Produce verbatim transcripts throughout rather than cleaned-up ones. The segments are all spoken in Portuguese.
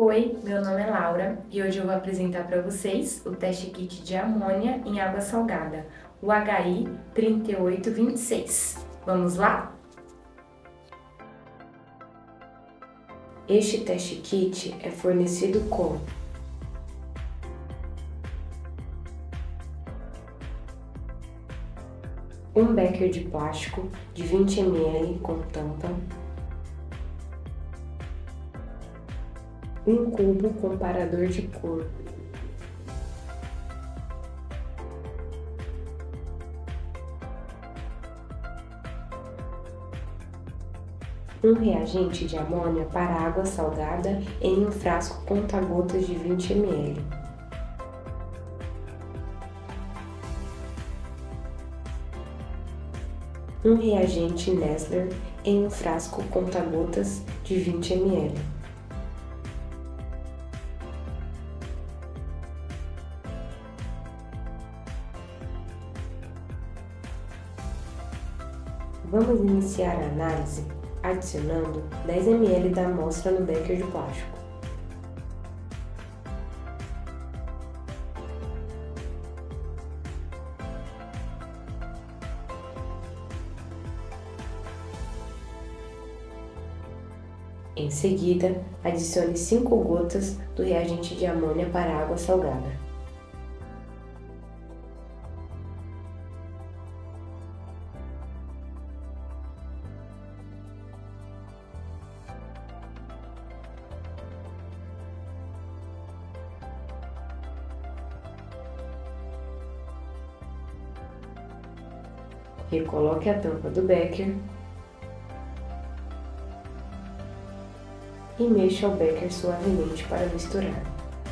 Oi, meu nome é Laura e hoje eu vou apresentar para vocês o teste kit de amônia em água salgada, o H I três oito dois seis. Vamos lá? Este teste kit é fornecido com um becker de plástico de vinte mililitros com tampa, um cubo comparador de cor, um reagente de amônia para água salgada em um frasco conta-gotas de vinte mililitros, um reagente Nessler em um frasco conta-gotas de vinte mililitros. Vamos iniciar a análise adicionando dez mililitros da amostra no becker de plástico. Em seguida, adicione cinco gotas do reagente de amônia para água salgada. Recoloque a tampa do becker e mexa o becker suavemente para misturar.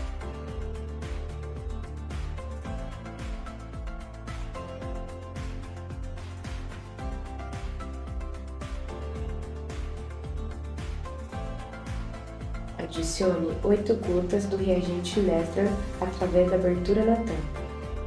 Adicione oito gotas do reagente Nessler através da abertura da tampa.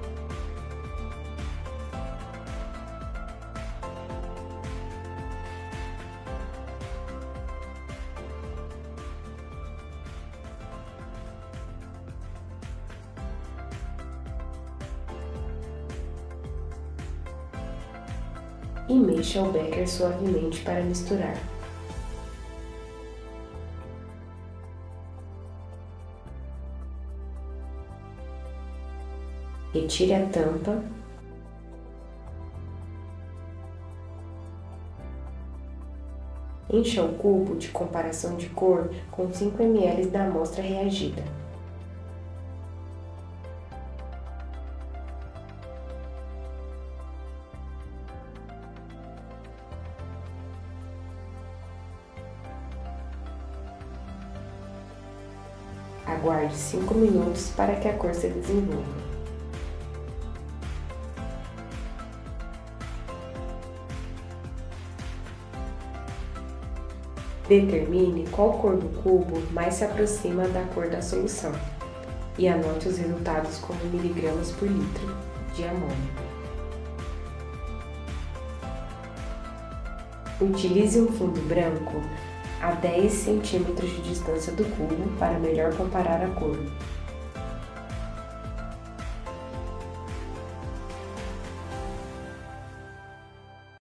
E mexa o becker suavemente para misturar. Retire a tampa encha o cubo de comparação de cor com cinco mililitros da amostra reagida. Aguarde cinco minutos para que a cor se desenvolva. Determine qual cor do cubo mais se aproxima da cor da solução e anote os resultados como miligramas por litro de amônia. Utilize um fundo branco a dez centímetros de distância do cubo para melhor comparar a cor.